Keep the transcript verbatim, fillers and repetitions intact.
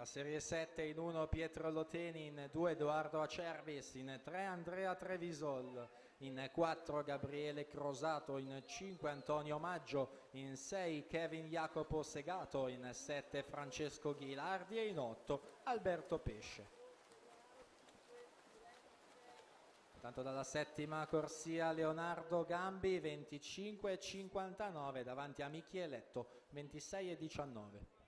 La serie sette in uno Pietro Loteni, in due Edoardo Acerbis, in tre Andrea Trevisol, in quattro Gabriele Crosato, in cinque Antonio Maggio, in sei Kevin Jacopo Segato, in sette Francesco Ghilardi e in otto Alberto Pesce. Tanto dalla settima corsia Leonardo Gambi venticinque e cinquantanove davanti a Michieletto ventisei e diciannove.